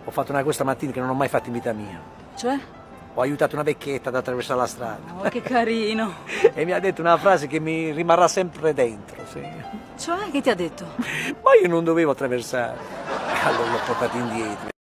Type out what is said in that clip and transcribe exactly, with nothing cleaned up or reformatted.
Ho fatto una cosa stamattina che non ho mai fatto in vita mia. Cioè? Ho aiutato una vecchietta ad attraversare la strada. Oh, che carino. E mi ha detto una frase che mi rimarrà sempre dentro, sì. Cioè, che ti ha detto? Ma io non dovevo attraversare. Allora l'ho portata indietro.